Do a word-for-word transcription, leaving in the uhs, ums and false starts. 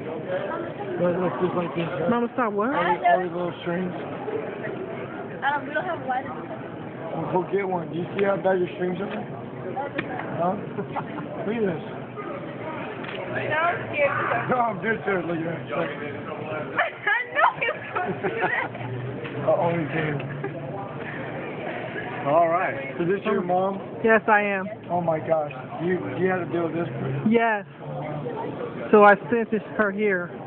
Look, look, just like this. Right? Mama, stop what? All these, all these little strings. Um, we don't have one. Well, go get one. Do you see how bad your strings are? Huh? Look at this. No, I'm scared. No, I'm dead serious. Look at that. I know you're going to do that. Uh, only two. All right. Is this your mom? Yes, I am. Oh my gosh. You you had to deal with this? Yes. So I sent this her here.